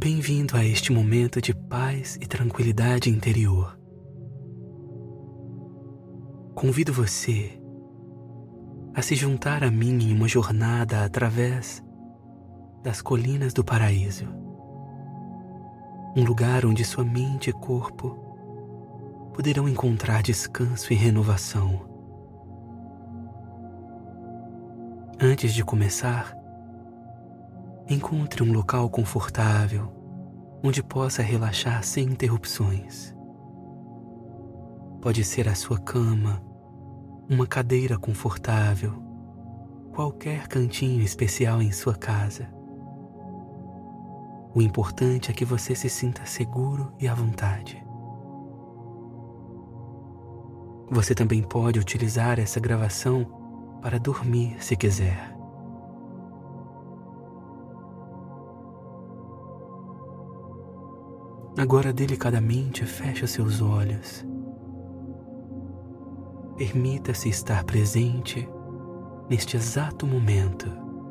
Bem-vindo a este momento de paz e tranquilidade interior. Convido você a se juntar a mim em uma jornada através das colinas do paraíso. Um lugar onde sua mente e corpo poderão encontrar descanso e renovação. Antes de começar, encontre um local confortável onde possa relaxar sem interrupções. Pode ser a sua cama, uma cadeira confortável, qualquer cantinho especial em sua casa. O importante é que você se sinta seguro e à vontade. Você também pode utilizar essa gravação para dormir se quiser. Agora, delicadamente, feche os seus olhos. Permita-se estar presente neste exato momento,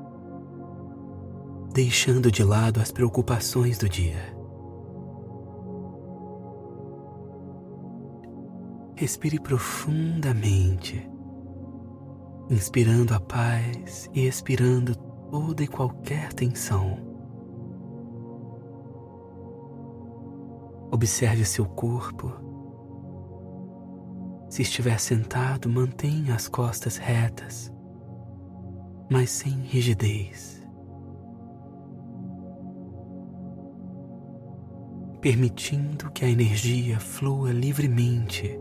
deixando de lado as preocupações do dia. Respire profundamente, inspirando a paz e expirando toda e qualquer tensão. Observe seu corpo. Se estiver sentado, mantenha as costas retas, mas sem rigidez. Permitindo que a energia flua livremente.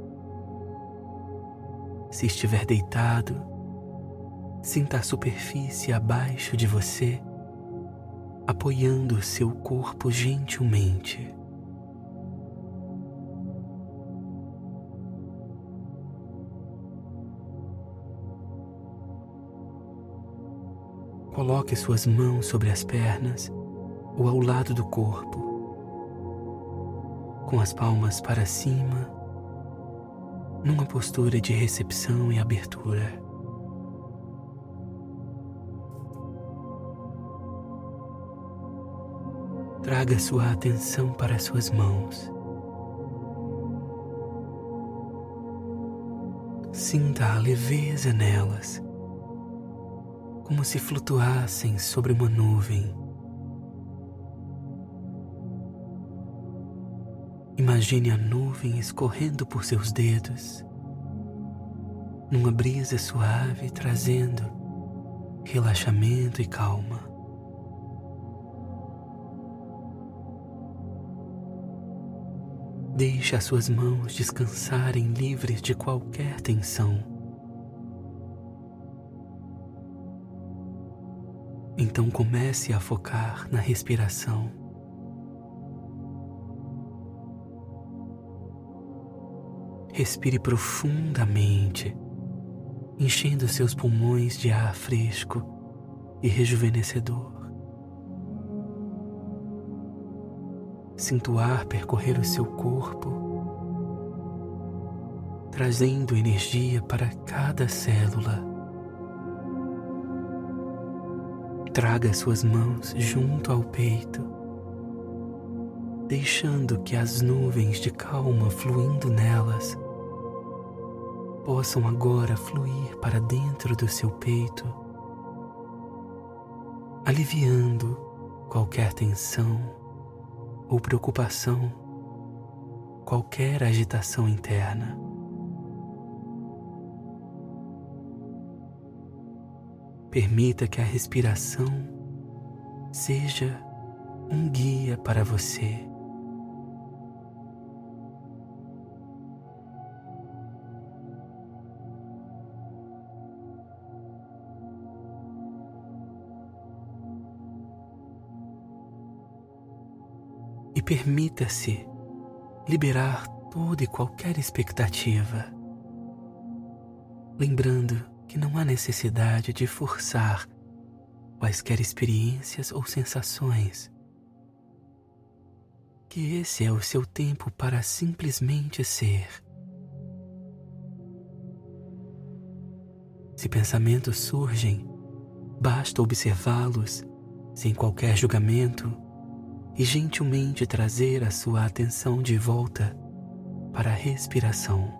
Se estiver deitado, sinta a superfície abaixo de você, apoiando seu corpo gentilmente. Coloque suas mãos sobre as pernas ou ao lado do corpo, com as palmas para cima, numa postura de recepção e abertura. Traga sua atenção para suas mãos. Sinta a leveza nelas, como se flutuassem sobre uma nuvem. Imagine a nuvem escorrendo por seus dedos, numa brisa suave trazendo relaxamento e calma. Deixe as suas mãos descansarem livres de qualquer tensão. Então comece a focar na respiração. Respire profundamente, enchendo seus pulmões de ar fresco e rejuvenescedor. Sinta o ar percorrer o seu corpo, trazendo energia para cada célula. Traga suas mãos junto ao peito, deixando que as nuvens de calma fluindo nelas possam agora fluir para dentro do seu peito, aliviando qualquer tensão ou preocupação, qualquer agitação interna. Permita que a respiração seja um guia para você. E permita-se liberar toda e qualquer expectativa, lembrando que não há necessidade de forçar quaisquer experiências ou sensações, que esse é o seu tempo para simplesmente ser. Se pensamentos surgem, basta observá-los sem qualquer julgamento e gentilmente trazer a sua atenção de volta para a respiração.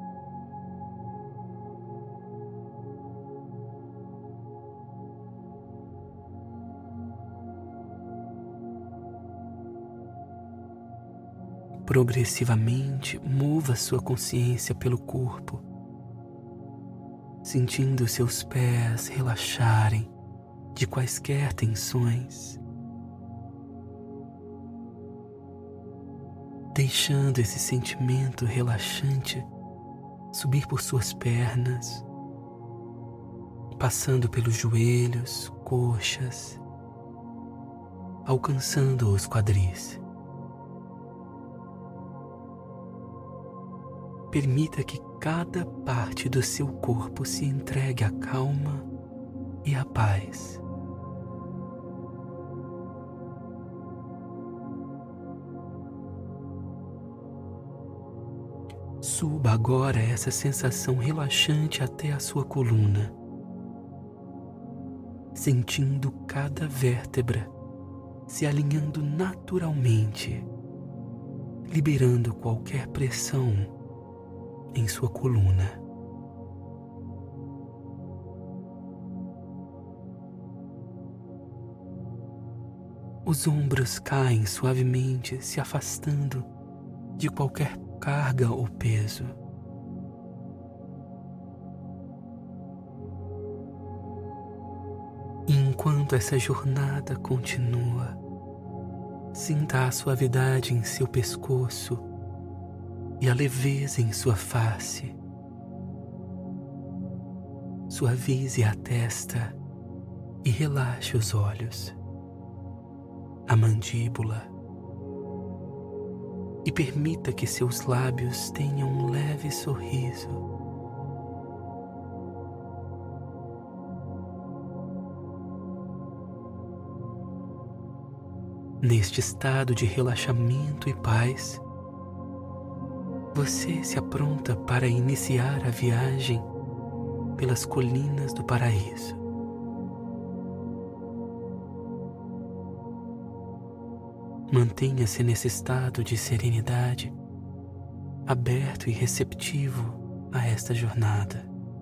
Progressivamente, mova sua consciência pelo corpo, sentindo seus pés relaxarem de quaisquer tensões, deixando esse sentimento relaxante subir por suas pernas, passando pelos joelhos, coxas, alcançando os quadris. Permita que cada parte do seu corpo se entregue à calma e à paz. Suba agora essa sensação relaxante até a sua coluna, sentindo cada vértebra se alinhando naturalmente, liberando qualquer pressão em sua coluna. Os ombros caem suavemente, se afastando de qualquer carga ou peso. E enquanto essa jornada continua, sinta a suavidade em seu pescoço e a leveza em sua face. Suavize a testa e relaxe os olhos, a mandíbula, e permita que seus lábios tenham um leve sorriso. Neste estado de relaxamento e paz, você se apronta para iniciar a viagem pelas colinas do paraíso. Mantenha-se nesse estado de serenidade, aberto e receptivo a esta jornada.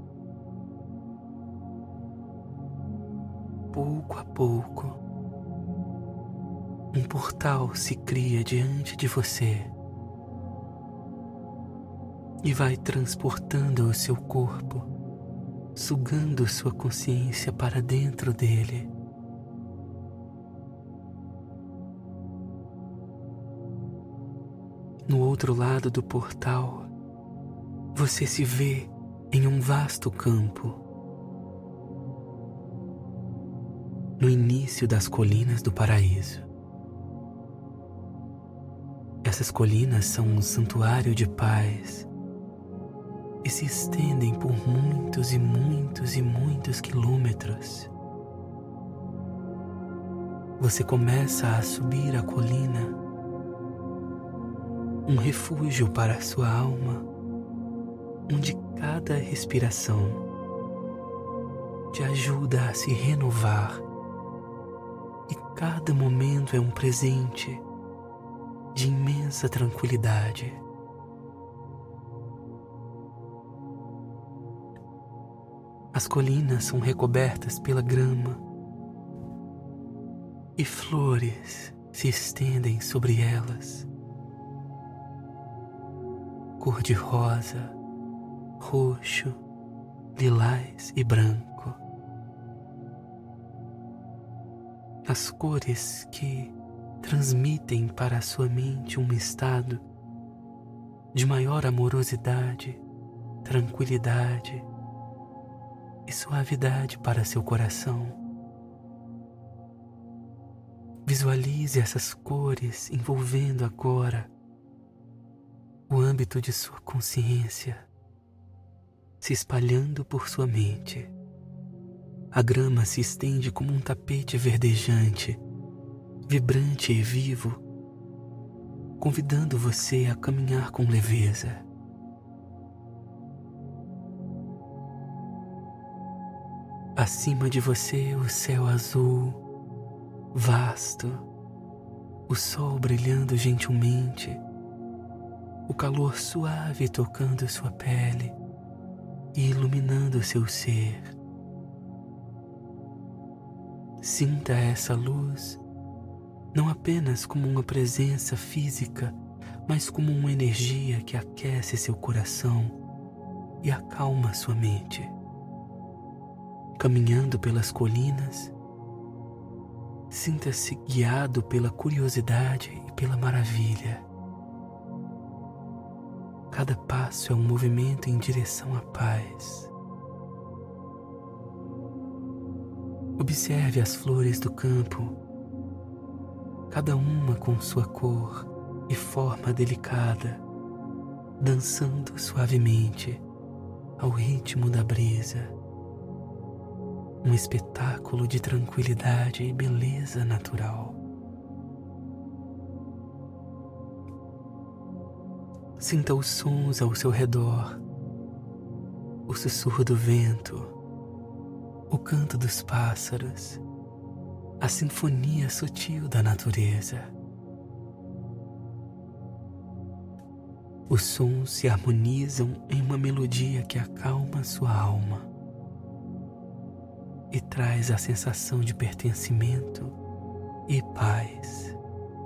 Pouco a pouco, um portal se cria diante de você e vai transportando o seu corpo, sugando sua consciência para dentro dele. No outro lado do portal, você se vê em um vasto campo. No início das colinas do paraíso. Essas colinas são um santuário de paz e se estendem por muitos e muitos e muitos quilômetros. Você começa a subir a colina, um refúgio para a sua alma, onde cada respiração te ajuda a se renovar e cada momento é um presente de imensa tranquilidade. As colinas são recobertas pela grama e flores se estendem sobre elas. Cor-de-rosa, roxo, lilás e branco. As cores que transmitem para a sua mente um estado de maior amorosidade, tranquilidade e suavidade para seu coração. Visualize essas cores envolvendo agora o âmbito de sua consciência, se espalhando por sua mente. A grama se estende como um tapete verdejante, vibrante e vivo, convidando você a caminhar com leveza. Acima de você, o céu azul, vasto, o sol brilhando gentilmente, o calor suave tocando sua pele e iluminando seu ser. Sinta essa luz não apenas como uma presença física, mas como uma energia que aquece seu coração e acalma sua mente. Caminhando pelas colinas, sinta-se guiado pela curiosidade e pela maravilha. Cada passo é um movimento em direção à paz. Observe as flores do campo, cada uma com sua cor e forma delicada, dançando suavemente ao ritmo da brisa. Um espetáculo de tranquilidade e beleza natural. Sinta os sons ao seu redor, o sussurro do vento, o canto dos pássaros, a sinfonia sutil da natureza. Os sons se harmonizam em uma melodia que acalma sua alma e traz a sensação de pertencimento e paz.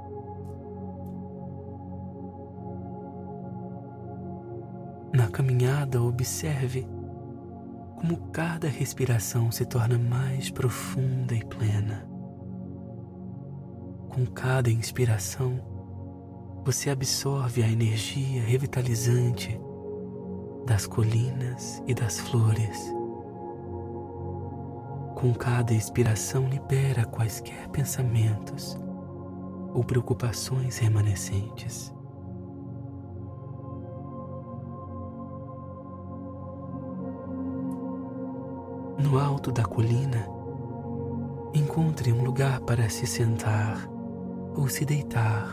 Na caminhada, observe como cada respiração se torna mais profunda e plena. Com cada inspiração, você absorve a energia revitalizante das colinas e das flores. Com cada expiração, libera quaisquer pensamentos ou preocupações remanescentes. No alto da colina, encontre um lugar para se sentar ou se deitar.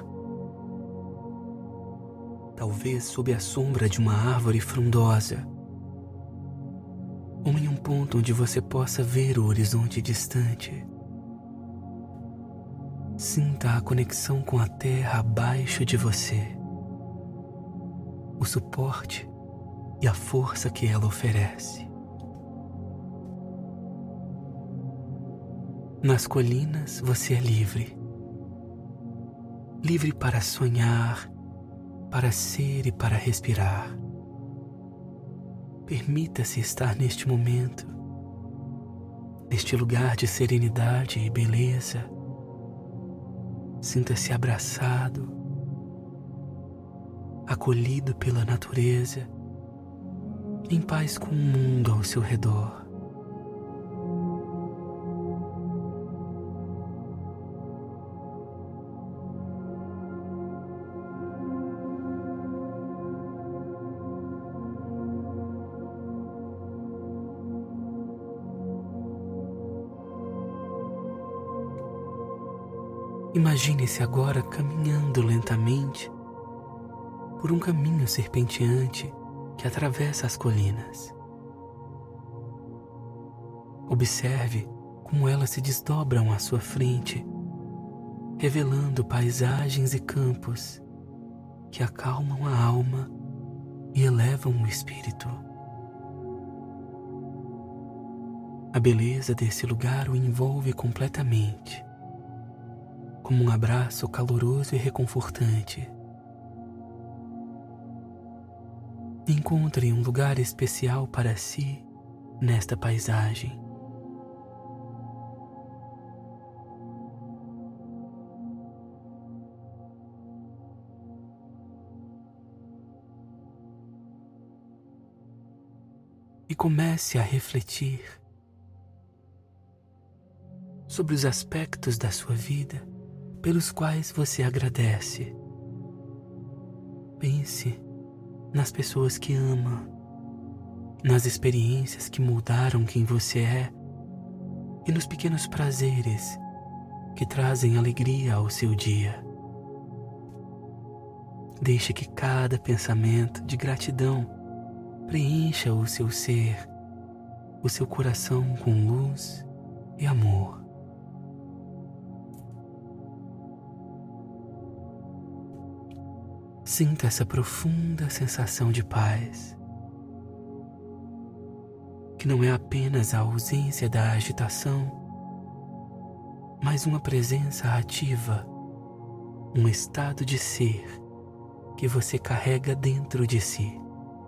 Talvez sob a sombra de uma árvore frondosa, ou em um ponto onde você possa ver o horizonte distante. Sinta a conexão com a terra abaixo de você, o suporte e a força que ela oferece. Nas colinas você é livre. Livre para sonhar, para ser e para respirar. Permita-se estar neste momento, neste lugar de serenidade e beleza. Sinta-se abraçado, acolhido pela natureza, em paz com o mundo ao seu redor. Imagine-se agora caminhando lentamente por um caminho serpenteante que atravessa as colinas. Observe como elas se desdobram à sua frente, revelando paisagens e campos que acalmam a alma e elevam o espírito. A beleza desse lugar o envolve completamente, como um abraço caloroso e reconfortante. Encontre um lugar especial para si nesta paisagem. E comece a refletir sobre os aspectos da sua vida pelos quais você agradece. Pense nas pessoas que ama, nas experiências que moldaram quem você é e nos pequenos prazeres que trazem alegria ao seu dia. Deixe que cada pensamento de gratidão preencha o seu ser, o seu coração com luz e amor. Sinta essa profunda sensação de paz, que não é apenas a ausência da agitação, mas uma presença ativa, um estado de ser que você carrega dentro de si.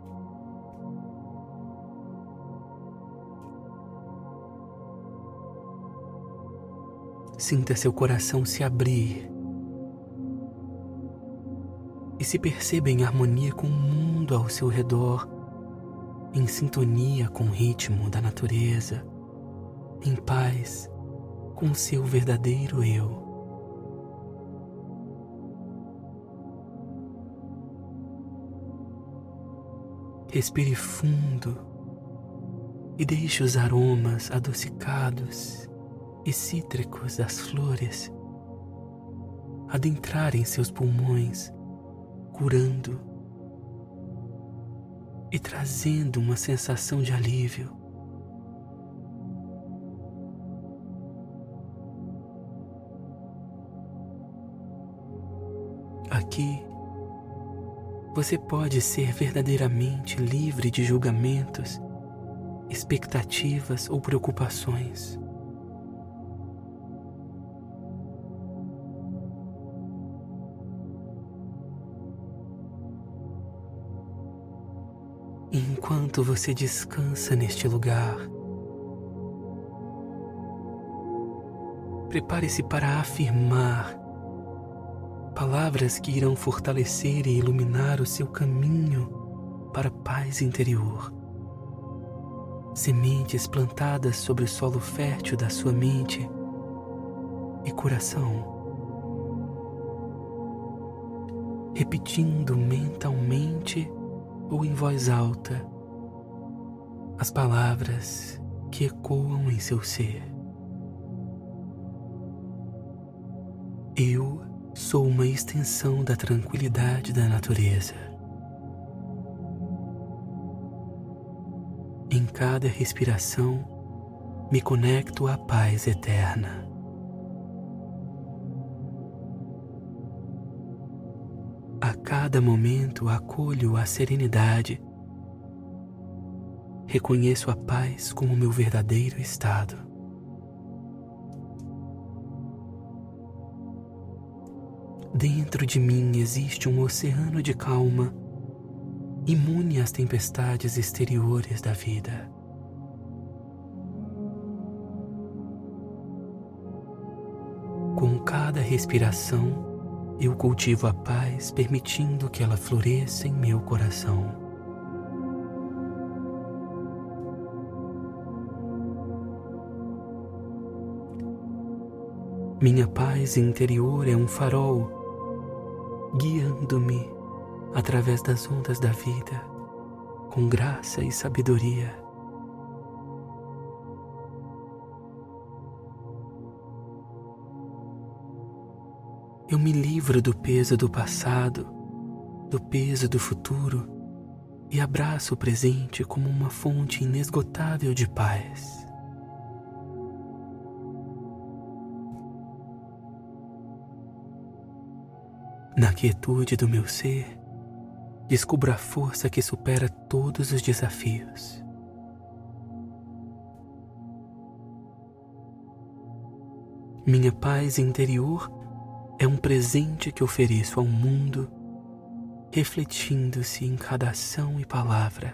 Sinta seu coração se abrir e se perceba em harmonia com o mundo ao seu redor, em sintonia com o ritmo da natureza, em paz com o seu verdadeiro eu. Respire fundo e deixe os aromas adocicados e cítricos das flores adentrarem seus pulmões, curando e trazendo uma sensação de alívio. Aqui, você pode ser verdadeiramente livre de julgamentos, expectativas ou preocupações. E enquanto você descansa neste lugar, prepare-se para afirmar palavras que irão fortalecer e iluminar o seu caminho para a paz interior. Sementes plantadas sobre o solo fértil da sua mente e coração, repetindo mentalmente ou em voz alta as palavras que ecoam em seu ser. Eu sou uma extensão da tranquilidade da natureza. Em cada respiração, me conecto à paz eterna. A cada momento acolho a serenidade. Reconheço a paz como meu verdadeiro estado. Dentro de mim existe um oceano de calma, imune às tempestades exteriores da vida. Com cada respiração, eu cultivo a paz, permitindo que ela floresça em meu coração. Minha paz interior é um farol, guiando-me através das ondas da vida, com graça e sabedoria. Eu me livro do peso do passado, do peso do futuro e abraço o presente como uma fonte inesgotável de paz. Na quietude do meu ser, descubro a força que supera todos os desafios. Minha paz interior é um presente que ofereço ao mundo, refletindo-se em cada ação e palavra.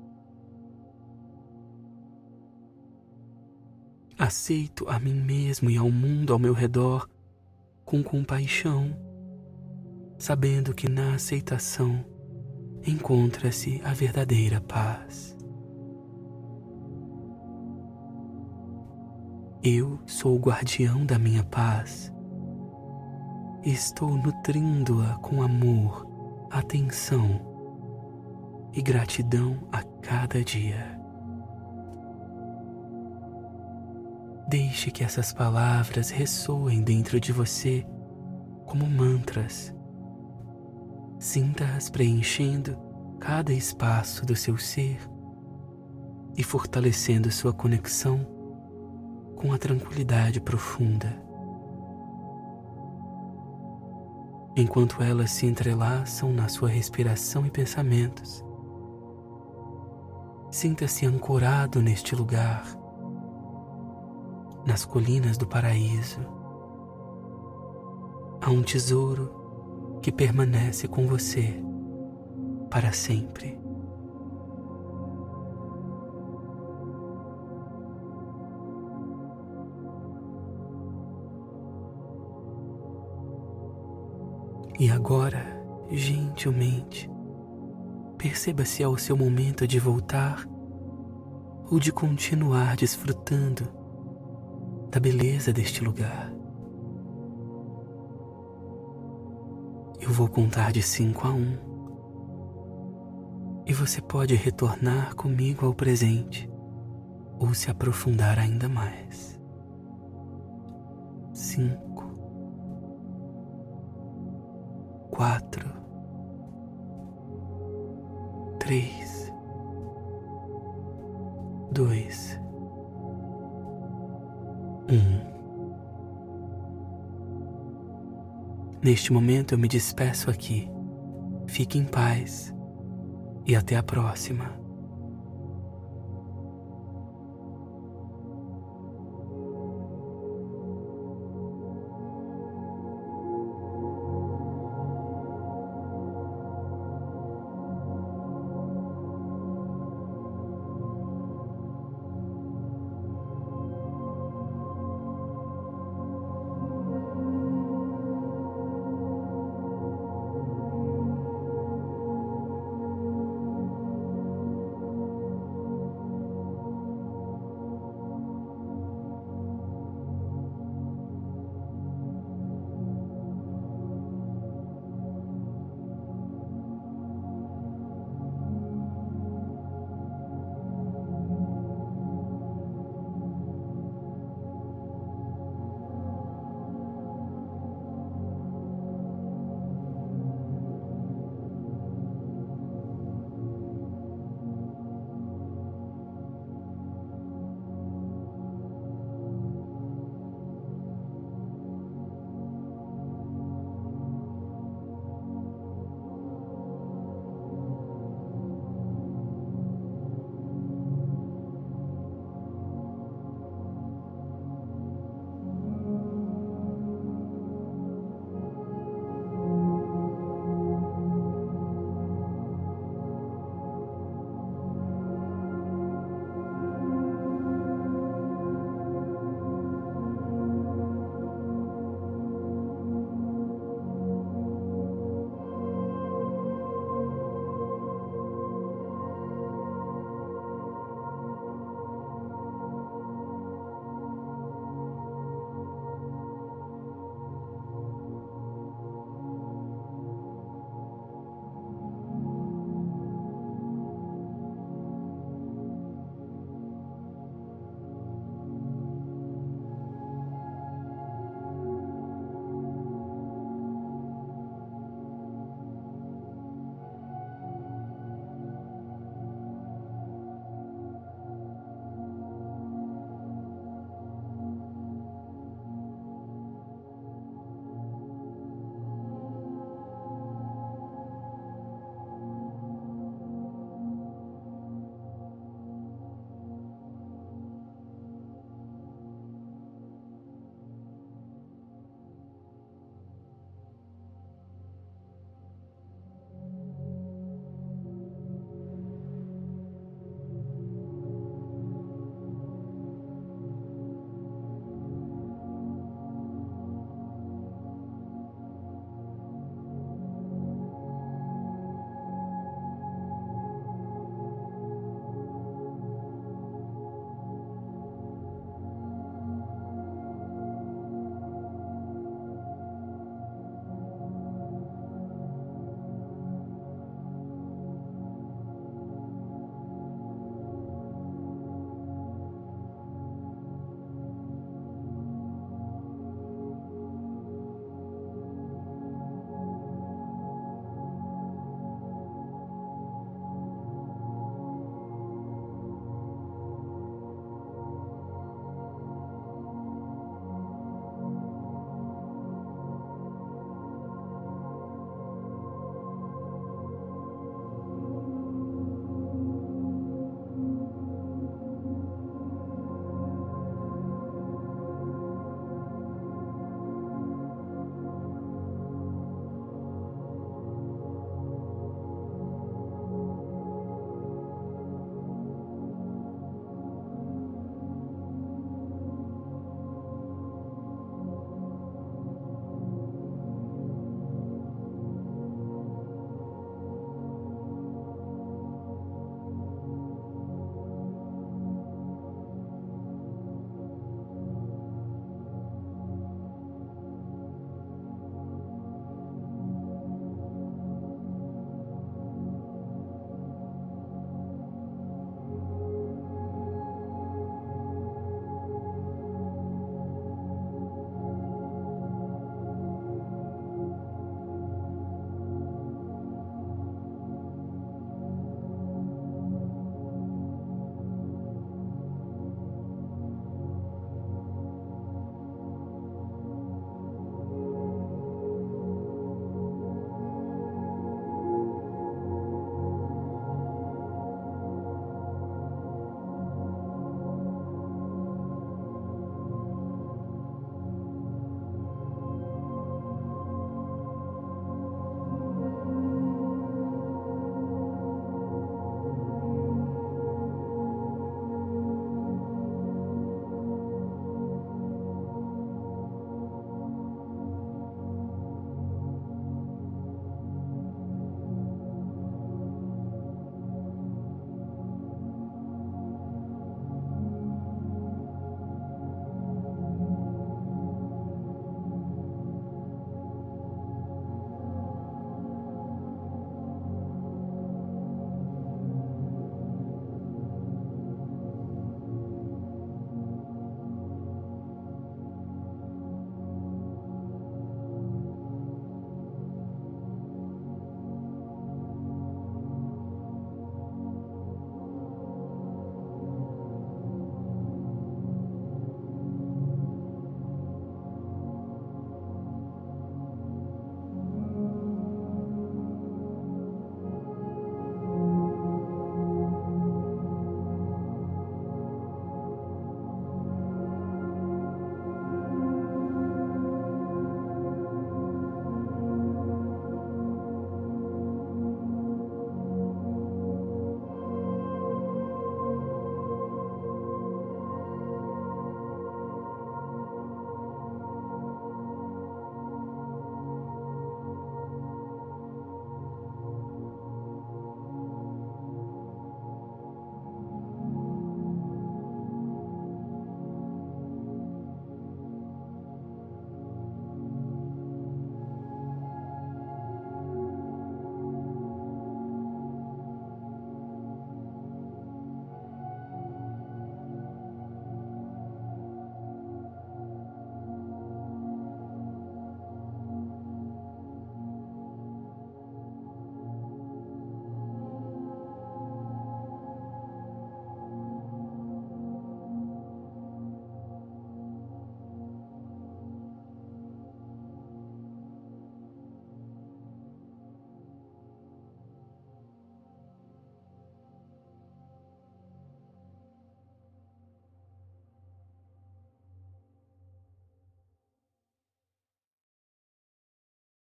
Aceito a mim mesmo e ao mundo ao meu redor com compaixão, sabendo que na aceitação encontra-se a verdadeira paz. Eu sou o guardião da minha paz. Estou nutrindo-a com amor, atenção e gratidão a cada dia. Deixe que essas palavras ressoem dentro de você como mantras. Sinta-as preenchendo cada espaço do seu ser e fortalecendo sua conexão com a tranquilidade profunda. enquanto elas se entrelaçam na sua respiração e pensamentos. Sinta-se ancorado neste lugar, nas colinas do paraíso. Há um tesouro que permanece com você para sempre. E agora, gentilmente, perceba se é o seu momento de voltar ou de continuar desfrutando da beleza deste lugar. Eu vou contar de 5 a 1 e você pode retornar comigo ao presente ou se aprofundar ainda mais. 5, 4, 3, 2, 1. Neste momento eu me despeço aqui. Fique em paz e até a próxima.